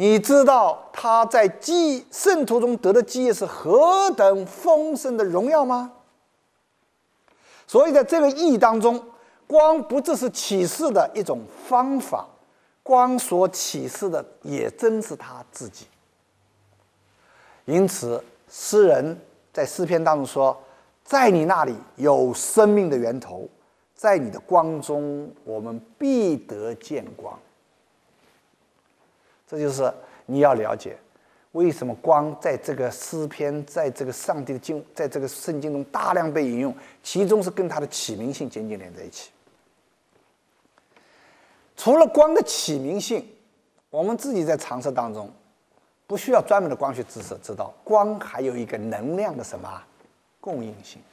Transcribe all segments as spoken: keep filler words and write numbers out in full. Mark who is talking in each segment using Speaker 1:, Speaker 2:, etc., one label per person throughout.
Speaker 1: 你知道他在基圣徒中得的基业是何等丰盛的荣耀吗？所以在这个意义当中，光不只是启示的一种方法，光所启示的也真是他自己。因此诗人在诗篇当中说，在你那里有生命的源头，在你的光中我们必得见光。这就是你要了解为什么光在这个诗篇，在这个上帝的经，在这个圣经中大量被引用，其中是跟它的启明性紧紧连在一起。除了光的启明性，我们自己在常识当中不需要专门的光学知识知道，光还有一个能量的什么供应性。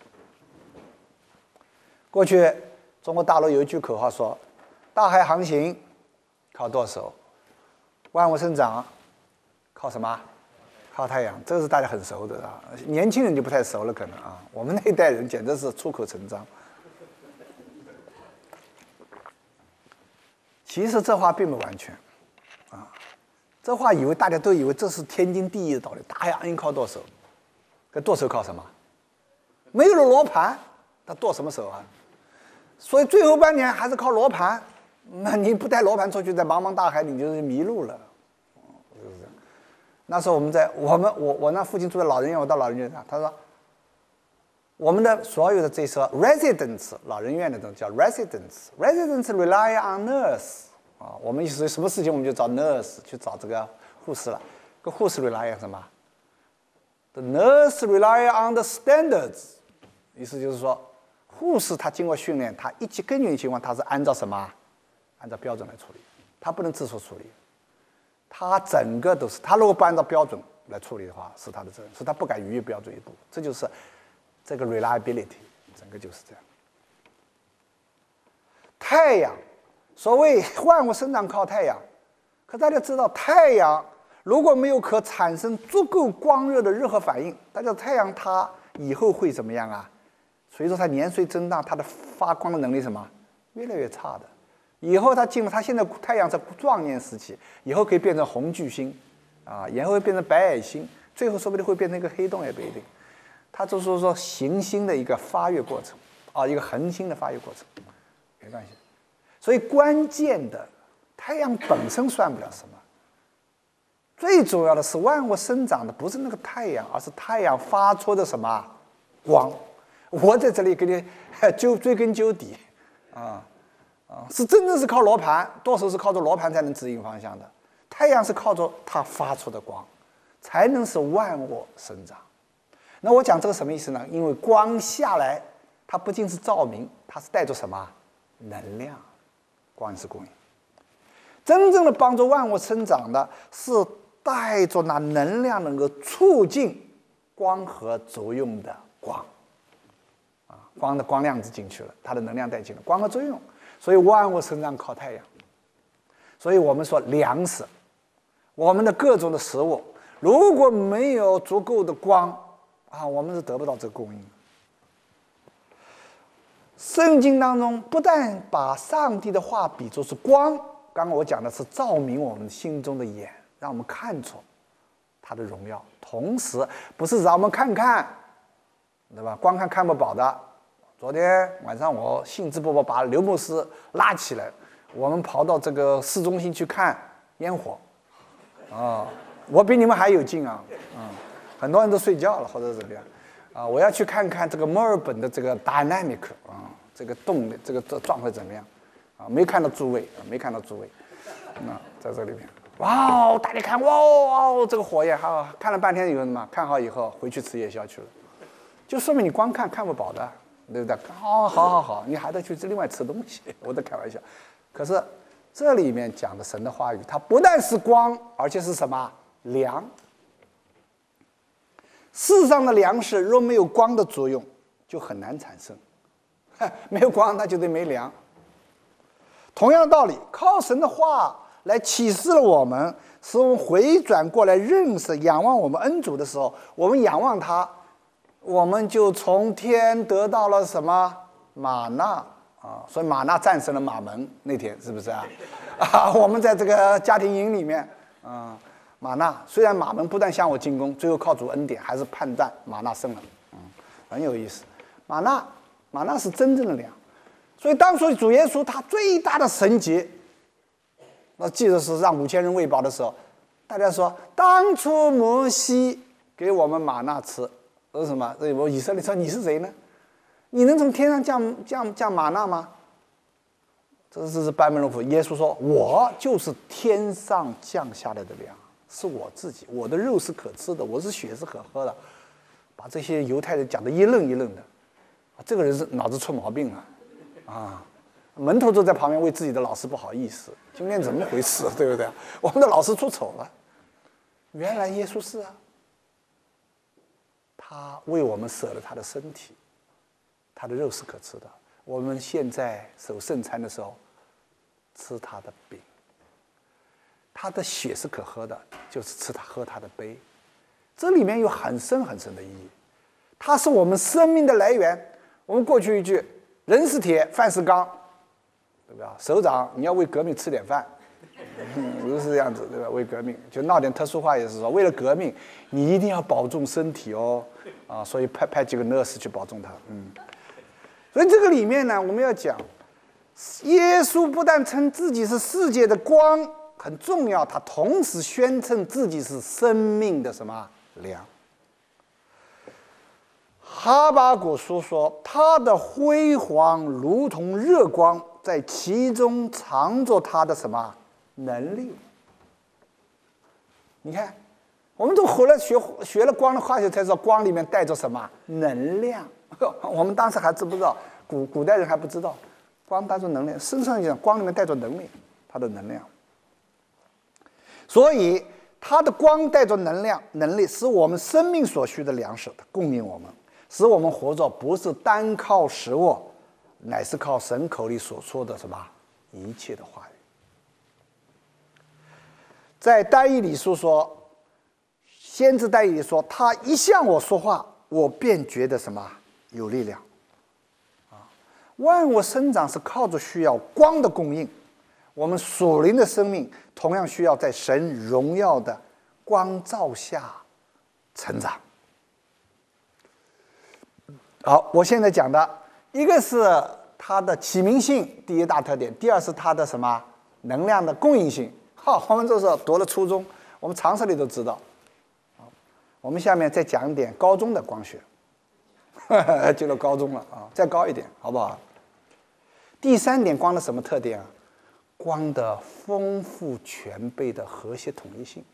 Speaker 1: 过去中国大陆有一句口号说，大海航行靠舵手，万物生长靠什么？靠太阳。这个是大家很熟的啊，年轻人就不太熟了可能啊，我们那一代人简直是出口成章。其实这话并不完全啊，这话以为大家都以为这是天经地义的道理，大海航行靠舵手，可舵手靠什么？没有了罗盘，他舵什么手啊？所以最后半年还是靠罗盘，那你不带罗盘出去，在茫茫大海你就是迷路了。那时候我们在我们我我那父亲住在老人院，我到老人院上，他说我们的所有的这些 residents 老人院的东西叫 residents residents rely on nurse 啊，我们是什么事情我们就找 nurse 去找这个护士了。个护士 rely on 什么 ？The nurse rely on the standards， 意思就是说，护士他经过训练，他一起根据情况，他是按照什么？按照标准来处理，他不能自作处理。他整个都是，他如果不按照标准来处理的话，是他的责任，是他不敢逾越标准一步。这就是这个 reliability， 整个就是这样。太阳，所谓万物生长靠太阳，可大家知道，太阳如果没有可产生足够光热的热核反应，大家太阳它以后会怎么样啊？随着它年岁增大，它的发光的能力什么越来越差的。以后它进入，它现在太阳在壮年时期，以后可以变成红巨星，啊，以后会变成白矮星，最后说不定会变成一个黑洞也不一定。它就是说行星的一个发育过程，啊，一个恒星的发育过程，没关系。所以关键的，太阳本身算不了什么，最主要的是万物生长的不是那个太阳，而是太阳发出的什么光。我在这里给你究追根究底，啊。啊，是真正是靠罗盘，舵手是靠着罗盘才能指引方向的。太阳是靠着它发出的光，才能使万物生长。那我讲这个什么意思呢？因为光下来，它不仅是照明，它是带着什么能量？光是供应。真正的帮助万物生长的是带着那能量，能够促进光合作用的光。啊，光的光量子进去了，它的能量带进了，光合作用。所以万物生长靠太阳，所以我们说粮食，我们的各种的食物，如果没有足够的光啊，我们是得不到这个供应的。圣经当中不但把上帝的话比作是光，刚刚我讲的是照明我们心中的眼，让我们看出他的荣耀，同时不是让我们看看，对吧？光看看不饱的。昨天晚上我兴致勃勃把刘牧师拉起来，我们跑到这个市中心去看烟火，啊，我比你们还有劲啊，嗯，很多人都睡觉了或者怎么样，啊，我要去看看这个墨尔本的这个 dynamic 啊，这个动力这个状态怎么样，啊，没看到诸位，没看到诸位，那在这里面，哇哦，大家看，哇哦，这个火焰，好，看了半天以后嘛，看好以后回去吃夜宵去了，就说明你光看看不饱的。对不对？哦，好好好，你还得去另外吃东西，我在开玩笑。可是这里面讲的神的话语，它不但是光，而且是什么粮？世上的粮食若没有光的作用，就很难产生。没有光，那就得没粮。同样的道理，靠神的话来启示了我们，使我们回转过来认识、仰望我们恩主的时候，我们仰望他。我们就从天得到了什么玛纳啊？所以玛纳战胜了马门那天，是不是啊？啊，我们在这个家庭营里面啊玛纳虽然马门不但向我进攻，最后靠主恩典还是叛战，玛纳胜了，嗯，很有意思。玛纳，玛纳是真正的粮，所以当初主耶稣他最大的神迹，那记得是让五千人喂饱的时候，大家说当初摩西给我们玛纳吃，是什么？我以色列说你是谁呢？你能从天上降降降玛纳吗？这这是班门弄斧。耶稣说：“我就是天上降下来的粮，是我自己，我的肉是可吃的，我是血是可喝的。”把这些犹太人讲得一愣一愣的，这个人是脑子出毛病了，啊！门徒都在旁边为自己的老师不好意思，今天怎么回事，对不对？我们的老师出丑了。原来耶稣是啊，他为我们舍了他的身体，他的肉是可吃的。我们现在守圣餐的时候，吃他的饼，他的血是可喝的，就是吃他喝他的杯。这里面有很深很深的意义，它是我们生命的来源。我们过去一句，人是铁，饭是钢，对吧？首长，你要为革命吃点饭，嗯，就是这样子，对吧？为革命就闹点特殊话，也是说为了革命，你一定要保重身体哦，啊，所以派派几个 nurse 去保重他，嗯。所以这个里面呢，我们要讲，耶稣不但称自己是世界的光，很重要，他同时宣称自己是生命的什么粮。哈巴谷书说，他的辉煌如同热光，在其中藏着他的什么能力。你看，我们都后来学学了光的化学才知道，光里面带着什么能量。我们当时还知不知道，古古代人还不知道，光带着能量，身上讲光里面带着能力，它的能量。所以它的光带着能量能力，使我们生命所需的粮食供应我们，使我们活着不是单靠食物，乃是靠神口里所说的什么一切的话语。在但以理书说，先知但以理说，他一向我说话，我便觉得什么有力量啊！万物生长是靠着需要光的供应，我们属灵的生命同样需要在神荣耀的光照下成长。好，我现在讲的一个是它的启明性，第一大特点；第二是它的什么能量的供应性。好，我们这时候读了初中，我们常识里都知道。好，我们下面再讲一点高中的光学。进了高中了啊，再高一点好不好？第三点，光的什么特点啊？光的丰富全备的和谐统一性。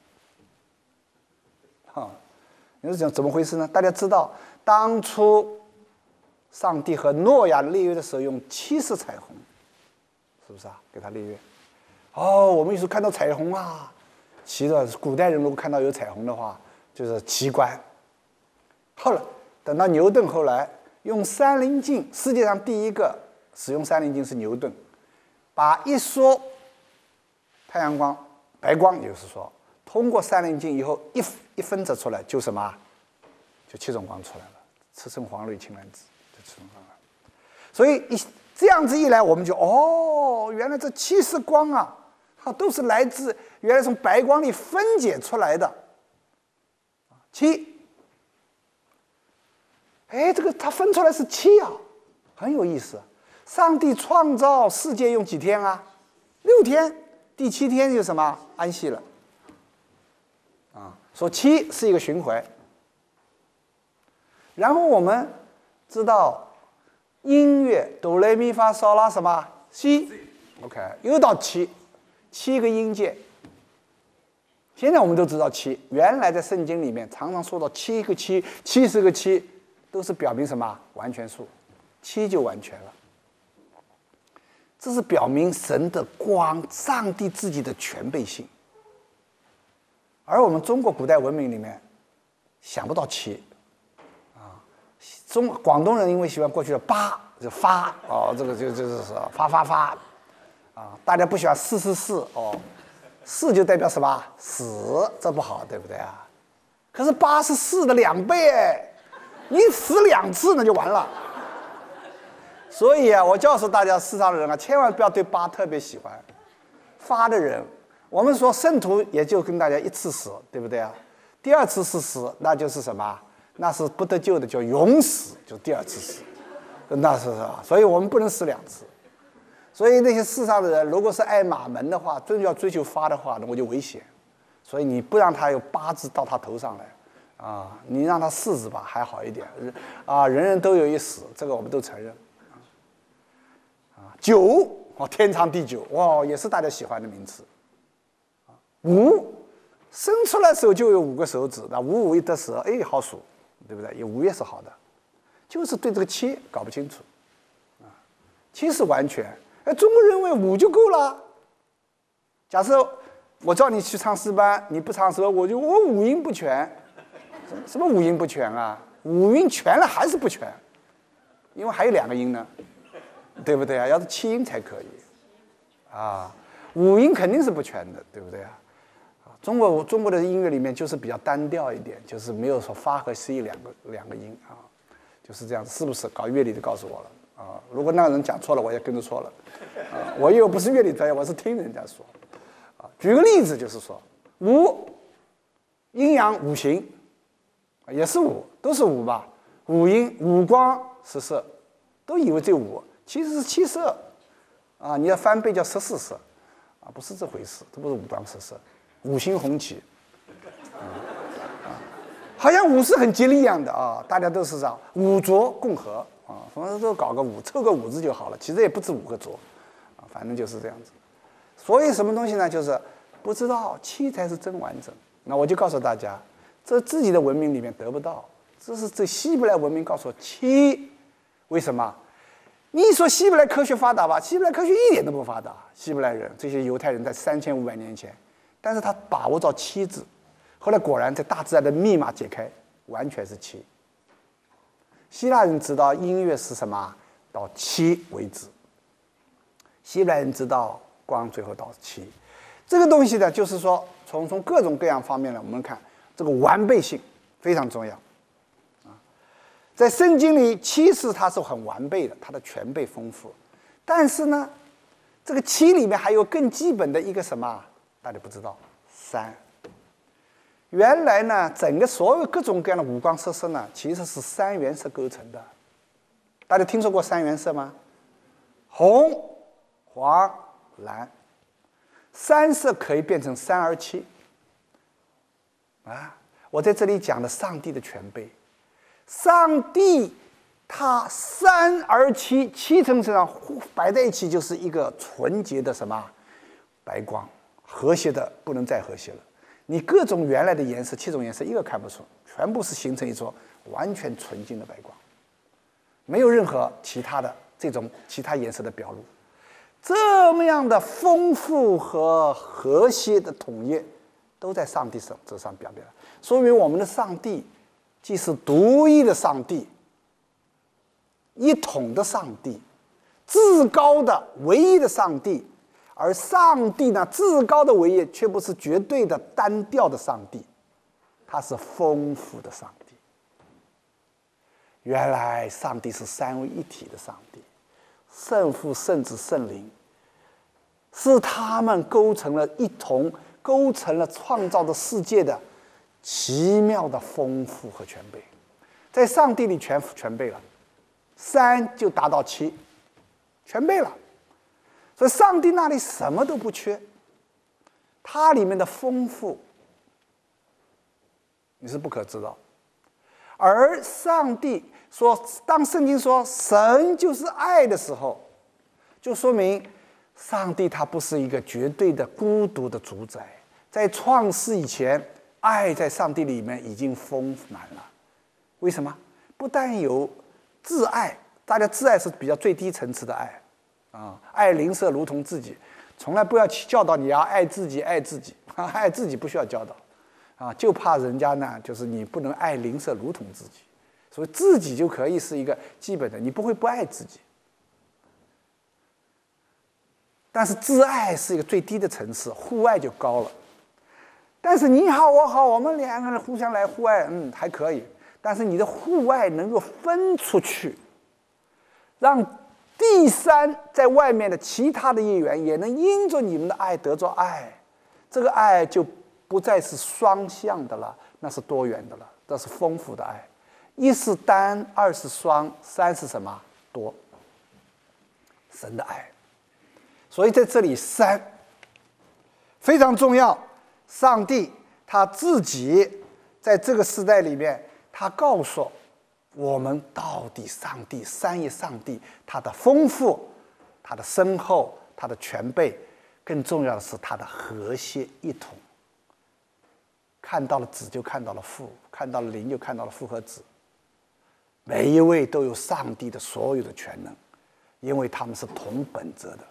Speaker 1: 哈，你是讲怎么回事呢？大家知道，当初上帝和诺亚立约的时候用七色彩虹，是不是啊？给他立约。哦，我们有时候看到彩虹啊，奇的，古代人如果看到有彩虹的话，就是奇观。后来。等到牛顿后来用三棱镜，世界上第一个使用三棱镜是牛顿，把一束太阳光、白光，也就是说，通过三棱镜以后一一分折出来，就什么，就七种光出来了，赤橙黄绿青蓝紫，就七种光了。所以一这样子一来，我们就哦，原来这七色光啊，它都是来自原来从白光里分解出来的。七。哎，这个它分出来是七啊，很有意思。上帝创造世界用几天啊？六天，第七天就什么安息了。啊，说七是一个循环。然后我们知道音乐哆来咪发嗦拉什么西 ，OK， 又到七，七个音阶。现在我们都知道七，原来在圣经里面常常说到七个七，七十个七。都是表明什么完全数，七就完全了。这是表明神的光，上帝自己的全备性。而我们中国古代文明里面想不到七，啊，中广东人因为喜欢过去的八就发哦，这个就就是发发发，啊，大家不喜欢四四四哦，四就代表什么死，这不好，对不对啊？可是八是四的两倍哎。你死两次那就完了，所以啊，我告诉大家，世上的人啊，千万不要对八特别喜欢。发的人我们说圣徒也就跟大家一次死，对不对啊？第二次是死，那就是什么？那是不得救的，叫永死，就第二次死，那是吧？所以我们不能死两次。所以那些世上的人，如果是爱马门的话，真要追求发的话，那我就危险。所以你不让他有八字到他头上来，啊，你让他四字吧，还好一点。啊，人人都有一死，这个我们都承认。啊，九哦，天长地久，哇，也是大家喜欢的名词。啊，五，生出来手就有五个手指，那五五一得十，哎，好数，对不对？有五也是好的，就是对这个七搞不清楚。啊，七是完全，哎，中国认为五就够了。假设我叫你去唱诗班，你不唱诗，我就我五音不全。什么五音不全啊？五音全了还是不全，因为还有两个音呢，对不对啊？要是七音才可以，啊，五音肯定是不全的，对不对啊？中国中国的音乐里面就是比较单调一点，就是没有说发和西两个两个音啊，就是这样，是不是？搞乐理的告诉我了啊，如果那个人讲错了，我也跟着错了，啊，我又不是乐理专业，我是听人家说，啊，举个例子就是说，五阴阳五行。也是五，都是五吧？五音、五光、十色，都以为这五其实是七色，啊，你要翻倍叫十四色，啊，不是这回事，这不是五光十色，五星红旗，啊，好像五是很吉利一样的啊，大家都是这样，五浊共和啊，反正都搞个五，凑个五字就好了，其实也不止五个浊，啊，反正就是这样子。所以什么东西呢？就是不知道七才是真完整。那我就告诉大家。这自己的文明里面得不到，这是这希伯来文明告诉我七，为什么？你说希伯来科学发达吧？希伯来科学一点都不发达。希伯来人这些犹太人在三千五百年前，但是他把握到七字，后来果然在大自然的密码解开，完全是七。希腊人知道音乐是什么？到七为止。希伯来人知道光最后到七，这个东西呢，就是说从从各种各样方面呢，我们看。这个完备性非常重要，啊，在圣经里，七是它是很完备的，它的全备丰富。但是呢，这个七里面还有更基本的一个什么，大家不知道，三。原来呢，整个所有各种各样的五光十色呢，其实是三原色构成的。大家听说过三原色吗？红、黄、蓝，三色可以变成三而七。啊，我在这里讲的上帝的全备，上帝他三而七，七层身上摆在一起就是一个纯洁的什么白光，和谐的不能再和谐了。你各种原来的颜色，七种颜色一个看不出，全部是形成一种完全纯净的白光，没有任何其他的这种其他颜色的表露。这么样的丰富和和谐的统一。都在上帝手这上表现了，说明我们的上帝既是独一的上帝、一统的上帝、至高的唯一的上帝，而上帝呢，至高的唯一却不是绝对的单调的上帝，他是丰富的上帝。原来上帝是三位一体的上帝，圣父、圣子、圣灵，是他们构成了一同。构成了创造的世界的奇妙的丰富和全备，在上帝里全全备了，三就达到七，全备了。所以上帝那里什么都不缺，它里面的丰富你是不可知道。而上帝说，当圣经说神就是爱的时候，就说明上帝他不是一个绝对的孤独的主宰，在创世以前，爱在上帝里面已经丰满了。为什么？不但有自爱，大家自爱是比较最低层次的爱，啊，爱邻舍如同自己，从来不要去教导你要爱自己，爱自己，啊，爱自己不需要教导，啊，就怕人家呢，就是你不能爱邻舍如同自己，所以自己就可以是一个基本的，你不会不爱自己。但是自爱是一个最低的层次，互爱就高了。但是你好我好，我们两个人互相来互爱，嗯，还可以。但是你的互爱能够分出去，让第三在外面的其他的业缘也能因着你们的爱得着爱， 这个爱就不再是双向的了，那是多元的了，这是丰富的爱。一是单，二是双，三是什么？多。神的爱。所以在这里三非常重要。上帝他自己在这个时代里面，他告诉我们到底上帝三一上帝他的丰富，他的深厚，他的全备，更重要的是他的和谐一统。看到了子就看到了父，看到了灵就看到了父和子，每一位都有上帝的所有的全能，因为他们是同本质的。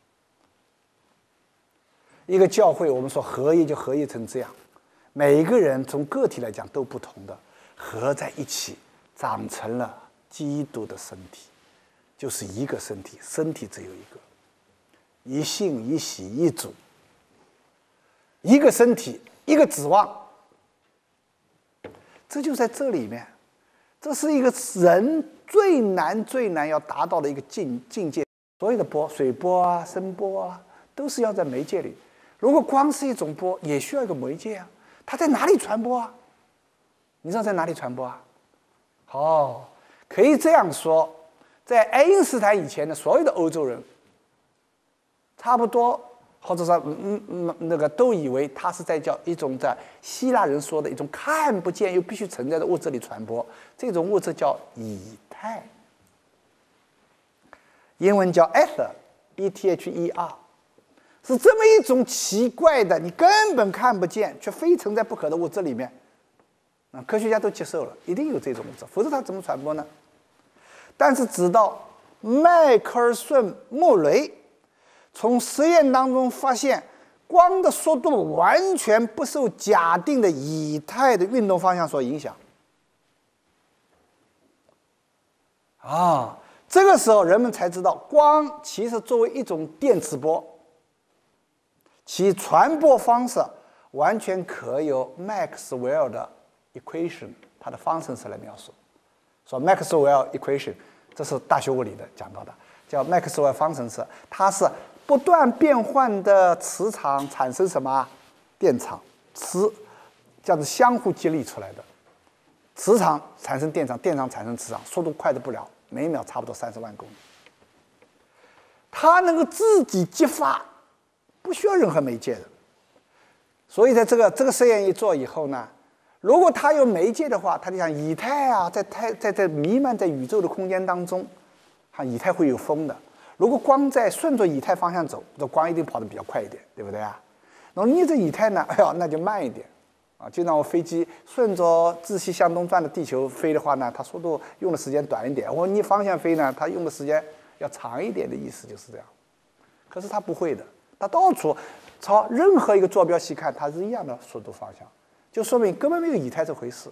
Speaker 1: 一个教会，我们说合一就合一成这样，每一个人从个体来讲都不同的，合在一起长成了基督的身体，就是一个身体，身体只有一个，一信一喜一主，一个身体一个指望。这就在这里面，这是一个人最难最难要达到的一个境境界。所有的波，水波啊声波啊，都是要在媒介里。如果光是一种波，也需要一个媒介啊，它在哪里传播啊？你知道在哪里传播啊？哦，可以这样说，在爱因斯坦以前的所有的欧洲人，差不多或者说嗯嗯那个都以为他是在叫一种在希腊人说的一种看不见又必须存在的物质里传播，这种物质叫以太，英文叫 ether E T H E R， 是这么一种奇怪的你根本看不见却非存在不可的物质里面，啊，科学家都接受了一定有这种物质，否则它怎么传播呢？但是直到迈克尔逊穆雷从实验当中发现，光的速度完全不受假定的以太的运动方向所影响。啊，这个时候人们才知道，光其实作为一种电磁波，其传播方式完全可由麦克斯韦尔的 equation 它的方程式来描述。说麦克斯韦尔 equation， 这是大学物理的讲到的，叫麦克斯韦尔方程式，它是不断变换的磁场产生什么电场，磁这样子相互激励出来的，磁场产生电场，电场产生磁场，速度快得不了，每秒差不多三十万公里。它能够自己激发，不需要任何媒介的。所以在这个这个实验一做以后呢，如果它有媒介的话，它就像以太啊，在太在在弥漫在宇宙的空间当中，哈，以太会有风的。如果光在顺着以太方向走，这光一定跑得比较快一点，对不对啊？然后逆着以太呢，哎呀，那就慢一点啊。就让我飞机顺着自西向东转的地球飞的话呢，它速度用的时间短一点；我逆方向飞呢，它用的时间要长一点的意思就是这样。可是它不会的，它到处朝任何一个坐标系看，它是一样的速度方向，就说明根本没有以太这回事。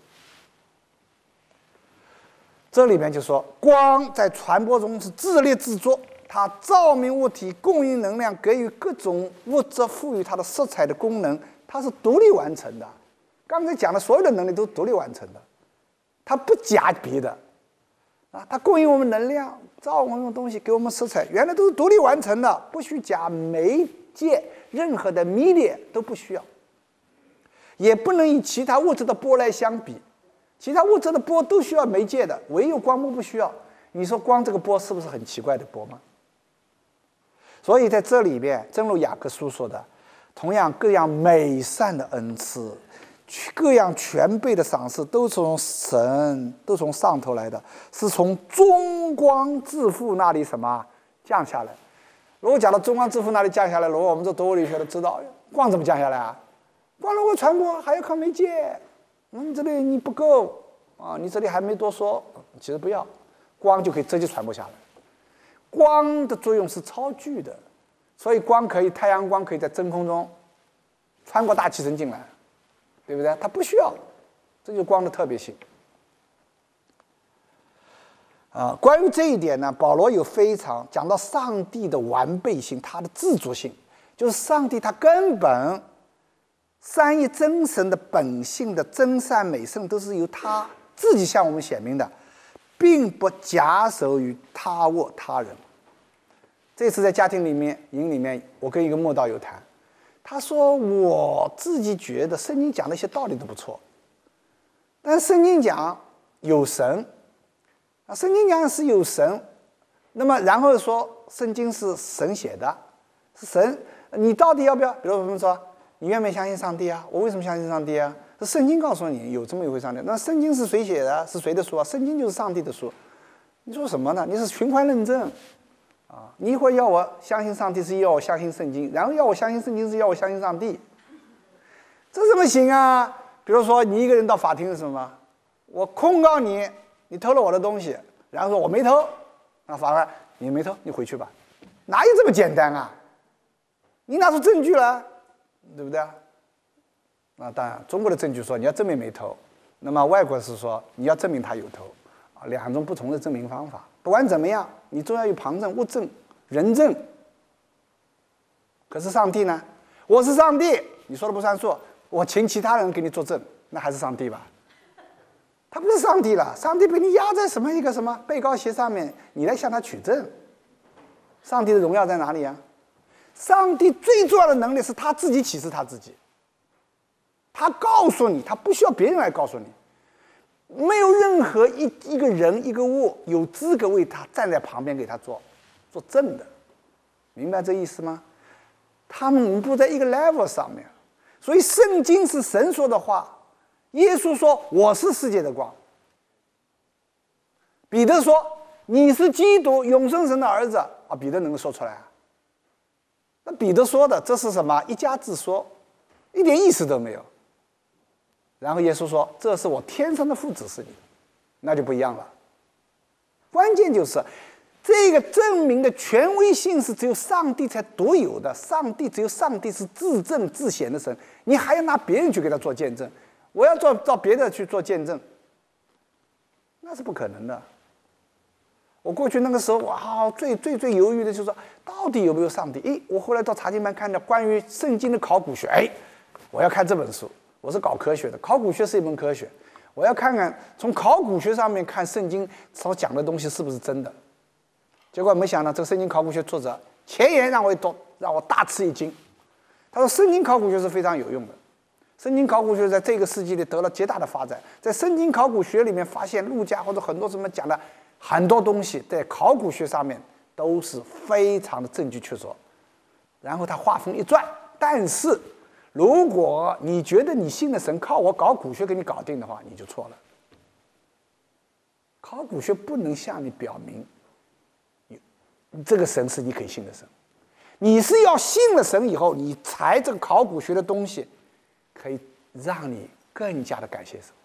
Speaker 1: 这里面就说，光在传播中是自立自作。它照明物体，供应能量，给予各种物质，赋予它的色彩的功能，它是独立完成的。刚才讲的所有的能力都是独立完成的，它不假别的啊。它供应我们能量，照我们的东西，给我们色彩，原来都是独立完成的，不需假媒介，任何的 media 都不需要，也不能与其他物质的波来相比。其他物质的波都需要媒介的，唯有光波不需要。你说光这个波是不是很奇怪的波吗？所以在这里面，正如雅各书说的，同样各样美善的恩赐，各样全备的赏赐，都从神，都从上头来的，是从中光之父那里什么降下来。如果讲到中光之父那里降下来，如果我们这多物理学的知道，光怎么降下来啊？光如果传播还要靠媒介，嗯，这里你不够啊，你这里还没多说，其实不要，光就可以直接传播下来。光的作用是超巨的，所以光可以，太阳光可以在真空中穿过大气层进来，对不对？它不需要，这就是光的特别性。啊，关于这一点呢，保罗有非常讲到上帝的完备性，他的自主性，就是上帝他根本三一真神的本性的真善美圣都是由他自己向我们显明的，并不假手于他或他人。这次在家庭里面营里面，我跟一个慕道友谈， 他说我自己觉得圣经讲的一些道理都不错，但是圣经讲有神，啊，圣经讲是有神，那么然后说圣经是神写的，是神，你到底要不要？比如我们说，你愿不愿意相信上帝啊？我为什么相信上帝啊？是圣经告诉你有这么一回上帝。那圣经是谁写的？是谁的书啊？圣经就是上帝的书。你说什么呢？你是循环论证啊！你一会儿要我相信上帝，是要我相信圣经，然后要我相信圣经，是要我相信上帝，这怎么行啊？比如说你一个人到法庭是什么？我控告你，你偷了我的东西，然后说我没偷，那法官你没偷，你回去吧，哪有这么简单啊？你拿出证据来，对不对啊？那当然，中国的证据说你要证明没偷，那么外国是说你要证明他有偷。两种不同的证明方法，不管怎么样，你总要有旁证、物证、人证。可是上帝呢？我是上帝，你说的不算数，我请其他人给你作证，那还是上帝吧？他不是上帝了，上帝被你压在什么一个什么被告席上面，你来向他取证。上帝的荣耀在哪里啊？上帝最重要的能力是他自己启示他自己，他告诉你，他不需要别人来告诉你。没有任何一一个人一个物有资格为他站在旁边给他做做证的，明白这意思吗？他们不在一个 level 上面，所以圣经是神说的话。耶稣说我是世界的光，彼得说你是基督永生神的儿子啊，彼得能够说出来啊？那彼得说的这是什么？一家自说，一点意思都没有。然后耶稣说这是我天上的父指示你，那就不一样了。关键就是这个证明的权威性是只有上帝才独有的，上帝只有上帝是自证自显的神，你还要拿别人去给他做见证，我要照照别的去做见证，那是不可能的。我过去那个时候哇，最最最犹豫的就是说到底有没有上帝。诶，我后来到查经班看到关于圣经的考古学，哎，我要看这本书。我是搞科学的，考古学是一门科学，我要看看从考古学上面看圣经所讲的东西是不是真的。结果没想到这个圣经考古学作者前言让我一读，让我大吃一惊。他说圣经考古学是非常有用的，圣经考古学在这个世纪里得了极大的发展，在圣经考古学里面发现路加或者很多什么讲的很多东西，在考古学上面都是非常的证据确凿。然后他话锋一转，但是如果你觉得你信的神靠我搞古学给你搞定的话，你就错了。考古学不能向你表明这个神是你可以信的神，你是要信了神以后，你才这个考古学的东西可以让你更加的感谢神。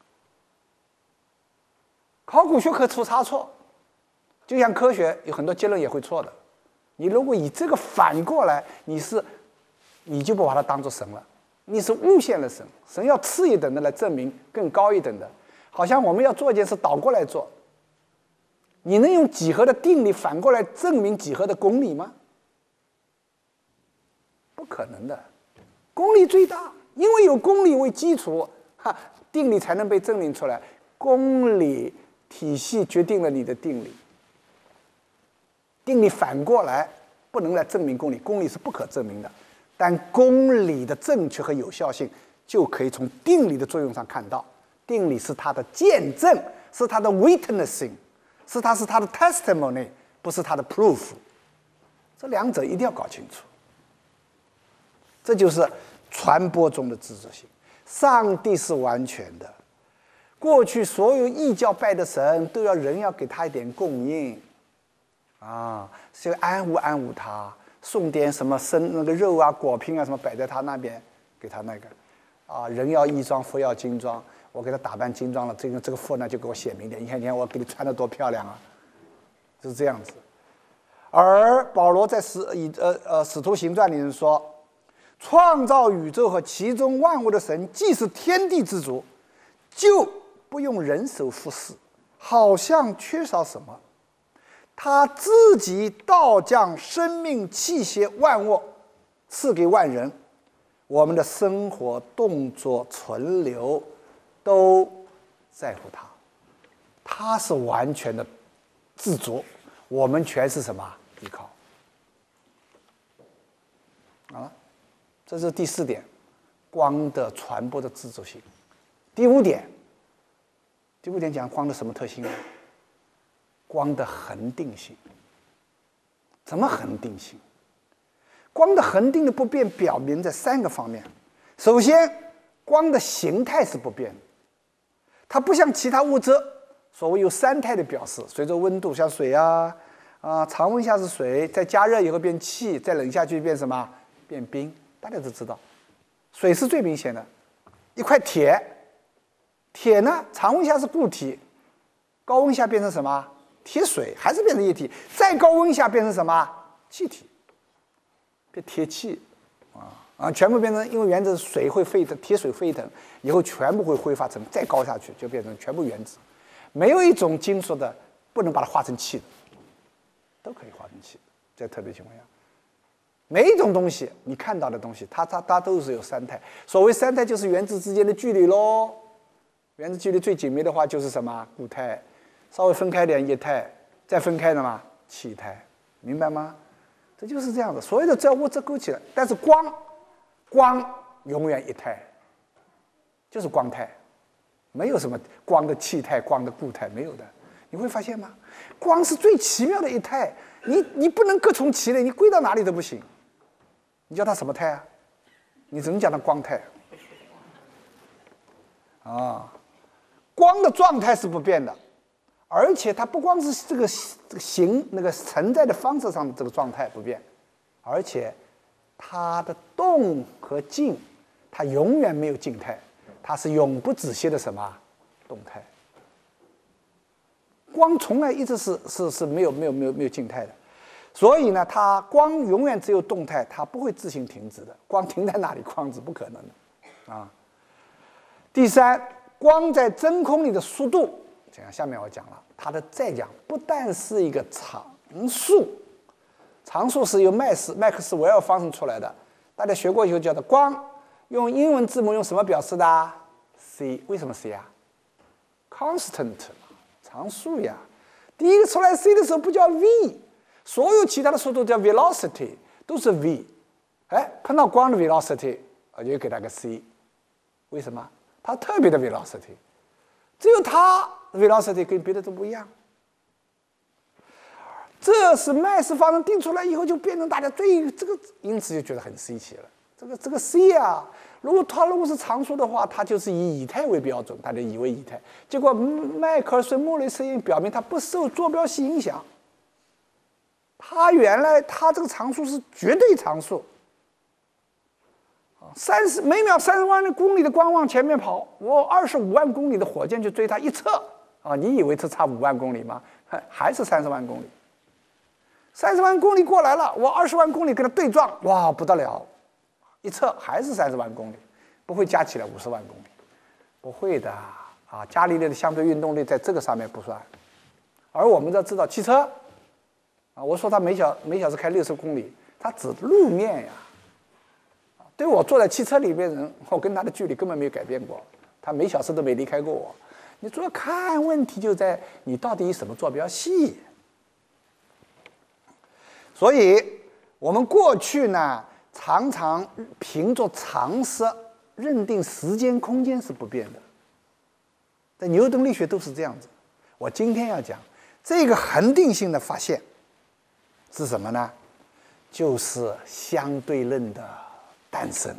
Speaker 1: 考古学可出差错，就像科学有很多结论也会错的。你如果以这个反过来，你是你就不把它当作神了，你是诬陷了神。神要次一等的来证明更高一等的，好像我们要做一件事倒过来做。你能用几何的定理反过来证明几何的公理吗？不可能的。公理最大，因为有公理为基础，哈，定理才能被证明出来。公理体系决定了你的定理，定理反过来不能来证明公理，公理是不可证明的。但公理的正确和有效性就可以从定理的作用上看到，定理是它的见证，是它的 witnessing， 是它是它的 testimony， 不是它的 proof。这两者一定要搞清楚。这就是传播中的制作性。上帝是完全的，过去所有异教拜的神都要人要给他一点供应，啊，是安抚安抚他。送点什么生那个肉啊、果品啊什么摆在他那边，给他那个，啊，人要衣装，佛要金装，我给他打扮精装了，这个这个佛呢就给我写明点，你看你看我给你穿的多漂亮啊，就是这样子。而保罗在使以呃呃使徒行传里面说，创造宇宙和其中万物的神，既是天地之主，就不用人手服侍，好像缺少什么。他自己倒将生命气血万物赐给万人，我们的生活动作存留都在乎他，他是完全的自足，我们全是什么依靠啊？ 这是第四点，光的传播的自主性。第五点，第五点讲光的什么特性呢？光的恒定性。怎么恒定性？光的恒定的不变表明在三个方面。首先，光的形态是不变的，它不像其他物质，所谓有三态的表示，随着温度，像水啊，啊，常温下是水，再加热以后变气，再冷下去变什么？变冰。大家都知道，水是最明显的，一块铁，铁呢，常温下是固体，高温下变成什么？铁水，还是变成液体，再高温下变成什么？气体，变铁气，啊啊，全部变成，因为原子水会沸腾，铁水沸腾以后全部会挥发成，再高下去就变成全部原子，没有一种金属的不能把它化成气的，都可以化成气，在特别情况下，每一种东西你看到的东西，它它它都是有三态，所谓三态就是原子之间的距离咯，原子距离最紧密的话就是什么？固态。稍微分开点液态，再分开的嘛气态，明白吗？这就是这样的，所有的只要物质勾起来，但是光，光永远一态，就是光态，没有什么光的气态、光的固态，没有的。你会发现吗？光是最奇妙的一态，你你不能各从其类，你归到哪里都不行。你叫它什么态啊？你只能叫它光态。啊，光的状态是不变的。而且它不光是这个这个形那个存在的方式上的这个状态不变，而且它的动和静，它永远没有静态，它是永不止歇的什么动态。光从来一直是是是没有没有没有没有静态的，所以呢，它光永远只有动态，它不会自行停止的。光停在那里，光是不可能的啊。第三，光在真空里的速度。这样，下面我讲了，它的再讲不但是一个常数，常数是由麦斯麦克斯韦尔方程出来的，大家学过以后叫做光，用英文字母用什么表示的 ？c， 为什么 c 啊 ？constant， 常数呀。第一个出来 c 的时候不叫 v， 所有其他的速度叫 velocity， 都是 v， 哎，碰到光的 velocity， 我就给它个 c， 为什么？它特别的 velocity， 只有它。velocity 跟别的都不一样，这是麦斯方程定出来以后，就变成大家最这个，因此就觉得很稀奇了。这个这个 c 啊，如果它如果是常数的话，它就是以以太为标准，大家以为以太。结果迈克尔逊莫雷实验表明，它不受坐标系影响。它原来它这个常数是绝对常数。三十每秒三十万公里的光往前面跑，我二十五万公里的火箭去追它，一测啊，你以为这差五万公里吗？还是三十万公里。三十万公里过来了，我二十万公里跟它对撞，哇，不得了！一测还是三十万公里，不会加起来五十万公里，不会的啊。伽利略的相对运动力在这个上面不算，而我们要知道汽车啊，我说它每小每小时开六十公里，它指路面呀。对我坐在汽车里面的人，我跟他的距离根本没有改变过，他每小时都没离开过我。你主要看问题就在你到底以什么坐标系。所以我们过去呢，常常凭着常识认定时间空间是不变的，在牛顿力学都是这样子。我今天要讲这个恒定性的发现是什么呢？就是相对论的诞生。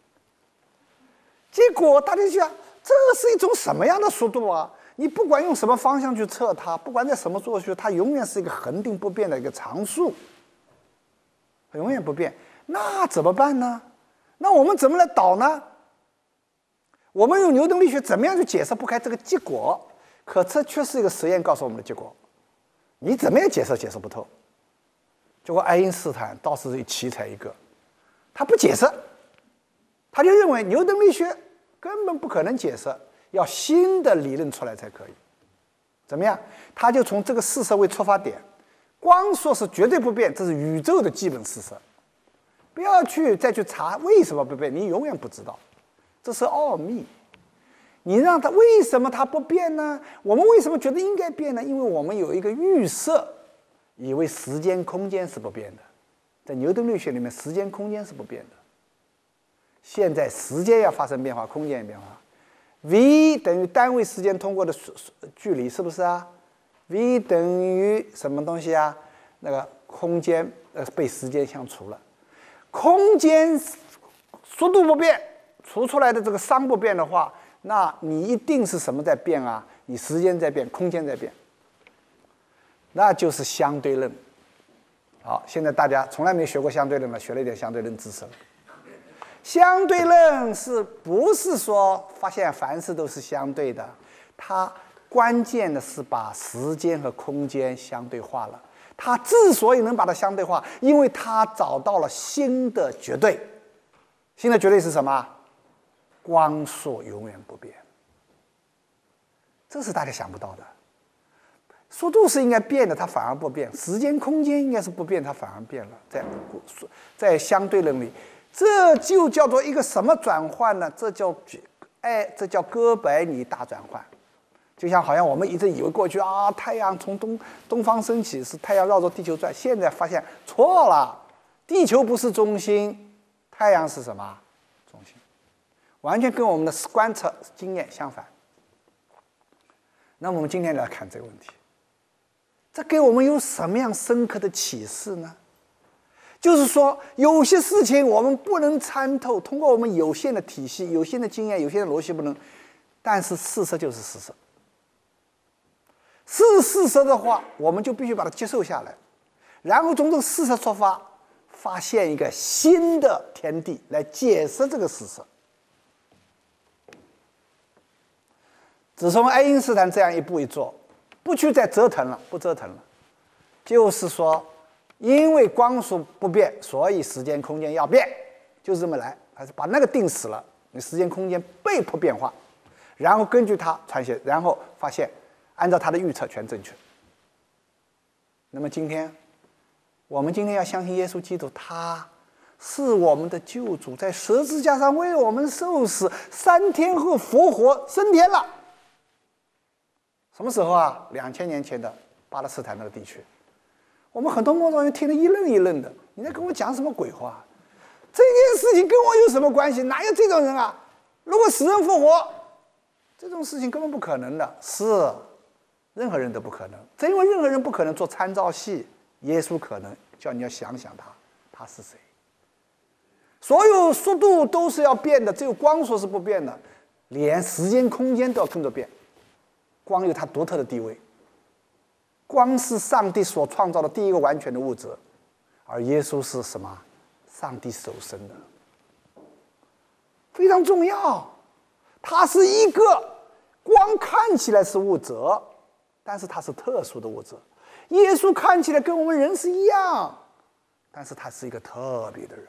Speaker 1: 结果大家就想，这是一种什么样的速度啊？你不管用什么方向去测它，不管在什么坐标，它永远是一个恒定不变的一个常数，永远不变。那怎么办呢？那我们怎么来导呢？我们用牛顿力学怎么样去解释不开这个结果？可这却是一个实验告诉我们的结果，你怎么样解释解释不透。结果爱因斯坦倒是奇才一个，他不解释，他就认为牛顿力学根本不可能解释，要新的理论出来才可以。怎么样？他就从这个事实为出发点，光说是绝对不变，这是宇宙的基本事实，不要去再去查为什么不变，你永远不知道，这是奥秘。你让它为什么它不变呢？我们为什么觉得应该变呢？因为我们有一个预设，以为时间空间是不变的。在牛顿力学里面，时间空间是不变的。 现在时间要发生变化，空间也变化。v 等于单位时间通过的距离，是不是啊 ？v 等于什么东西啊？那个空间呃被时间相除了，空间速度不变，除出来的这个熵不变的话，那你一定是什么在变啊？你时间在变，空间在变，那就是相对论。好，现在大家从来没学过相对论了，学了一点相对论知识了。相对论是不是说发现凡事都是相对的？它关键的是把时间和空间相对化了。它之所以能把它相对化，因为它找到了新的绝对。新的绝对是什么？光速永远不变。这是大家想不到的。速度是应该变的，它反而不变；时间空间应该是不变，它反而变了。在在相对论里。这就叫做一个什么转换呢？这叫哎，这叫哥白尼大转换。就像好像我们一直以为过去啊，太阳从东东方升起，是太阳绕着地球转。现在发现错了，地球不是中心，太阳是什么中心？完全跟我们的观测经验相反。那我们今天来看这个问题，这给我们有什么样深刻的启示呢？就是说，有些事情我们不能参透，通过我们有限的体系、有限的经验、有限的逻辑不能，但是事实就是事实。是事实的话，我们就必须把它接受下来，然后从这个事实出发，发现一个新的天地来解释这个事实。自从爱因斯坦这样一步一做，不去再折腾了，不折腾了，就是说。因为光速不变，所以时间空间要变，就是这么来。还是把那个定死了，你时间空间被迫变化，然后根据它传写，然后发现按照他的预测全正确。那么今天，我们今天要相信耶稣基督，他是我们的救主，在十字架上为我们受死，三天后复活升天了。什么时候啊？两千年前的巴勒斯坦那个地区。我们很多默祷人听得一愣一愣的，你在跟我讲什么鬼话？这件事情跟我有什么关系？哪有这种人啊？如果死人复活，这种事情根本不可能的。是，任何人都不可能。正因为任何人不可能做参照系，耶稣可能，叫你要想想他，他是谁？所有速度都是要变的，只有光速是不变的，连时间空间都要跟着变。光有它独特的地位。光是上帝所创造的第一个完全的物质，而耶稣是什么？上帝手生的，非常重要。它是一个光看起来是物质，但是它是特殊的物质。耶稣看起来跟我们人是一样，但是他是一个特别的人。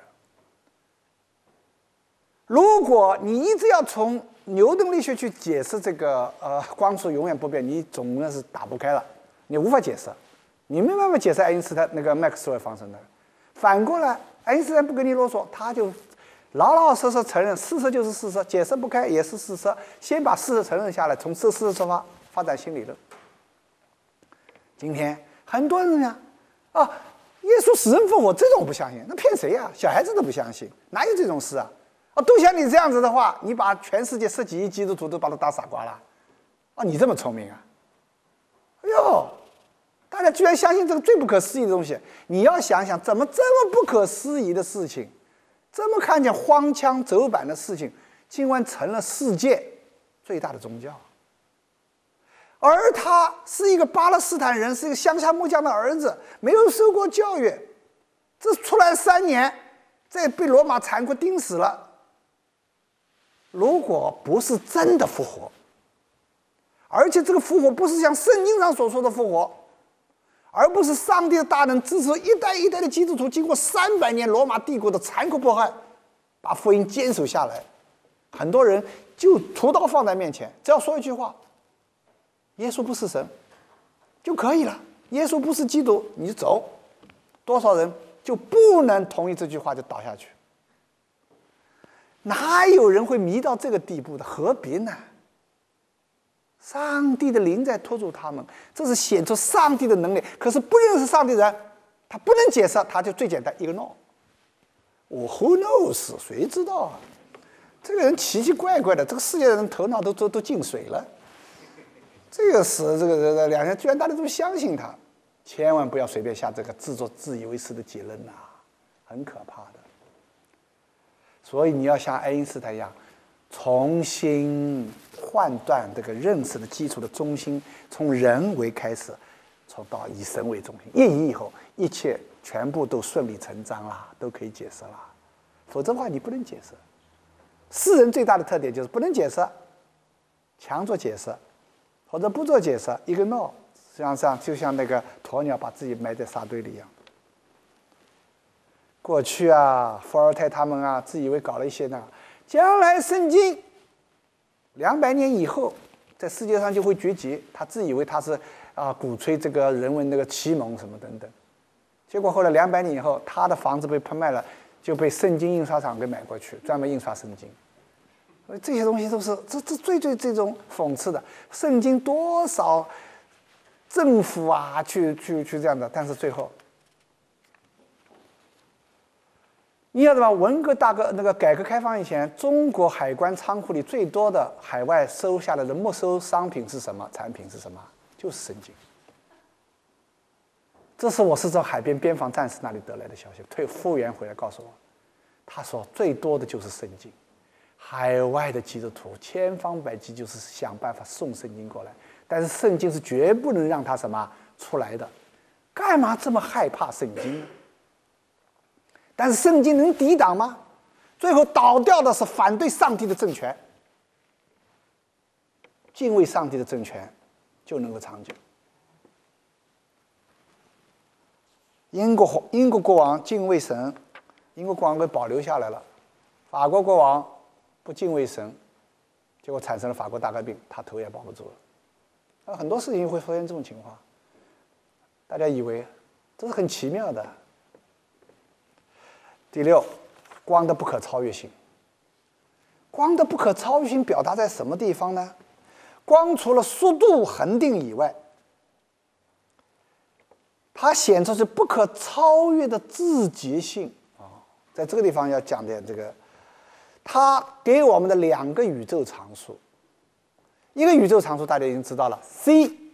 Speaker 1: 如果你一直要从牛顿力学去解释这个呃光速永远不变，你总归是打不开了。你无法解释，你没办法解释爱因斯坦那个麦克斯韦方程的。反过来，爱因斯坦不跟你啰嗦，他就老老实实承认事实就是事实，解释不开也是事实。先把事实承认下来，从这事实出发发展新理论。今天很多人呀，啊，耶稣死人复活，这种我不相信，那骗谁呀？小孩子都不相信，哪有这种事啊？啊，都像你这样子的话，你把全世界十几亿基督徒都把他当傻瓜了？啊，你这么聪明啊？哎呦，大家居然相信这个最不可思议的东西！你要想想，怎么这么不可思议的事情，这么看见荒腔走板的事情，竟然成了世界最大的宗教？而他是一个巴勒斯坦人，是一个乡下木匠的儿子，没有受过教育，这出来三年，再被罗马残酷钉死了。如果不是真的复活，而且这个复活不是像圣经上所说的复活，而不是上帝的大能支持一代一代的基督徒经过三百年罗马帝国的残酷迫害，把福音坚守下来。很多人就屠刀放在面前，只要说一句话：耶稣不是神就可以了，耶稣不是基督你就走。多少人就不能同意这句话就倒下去？哪有人会迷到这个地步的？何必呢？上帝的灵在托住他们，这是显出上帝的能力。可是不认识上帝的人，他不能解释，他就最简单一个 no。我 who knows， 谁知道啊？ 这个人奇奇怪怪的，这个世界的人头脑都都都进水了。这个是这个这个两人居然大家都相信他，千万不要随便下这个自作自以为是的结论呐、啊，很可怕的。所以你要像爱因斯坦一样，重新换断这个认识的基础的中心，从人为开始，从到以神为中心，一以以后，一切全部都顺理成章啦，都可以解释了。否则的话，你不能解释。世人最大的特点就是不能解释，强做解释，或者不做解释，一个 no， 实际上上就像那个鸵鸟把自己埋在沙堆里一样。过去啊，伏尔泰他们啊，自以为搞了一些呢，将来圣经两百年以后在世界上就会绝迹，他自以为他是啊鼓吹这个人文那个启蒙什么等等，结果后来两百年以后，他的房子被拍卖了。就被圣经印刷厂给买过去，专门印刷圣经。所以这些东西都是这这最最这种讽刺的。圣经多少政府啊，去去去这样的，但是最后，你晓得吧？文革大革那个改革开放以前，中国海关仓库里最多的海外收下来的没收商品是什么？产品是什么？就是圣经。这是我是从海边边防战士那里得来的消息，退复员回来告诉我，他说最多的就是圣经，海外的基督徒千方百计就是想办法送圣经过来，但是圣经是绝不能让他什么出来的，干嘛这么害怕圣经呢？但是圣经能抵挡吗？最后倒掉的是反对上帝的政权，敬畏上帝的政权就能够长久。英国英国国王敬畏神，英国国王给保留下来了。法国国王不敬畏神，结果产生了法国大革命，他头也保不住了。那很多事情会出现这种情况，大家以为这是很奇妙的。第六，光的不可超越性。光的不可超越性表达在什么地方呢？光除了速度恒定以外，它显出是不可超越的自觉性啊，在这个地方要讲点这个，它给我们的两个宇宙常数，一个宇宙常数大家已经知道了 ，c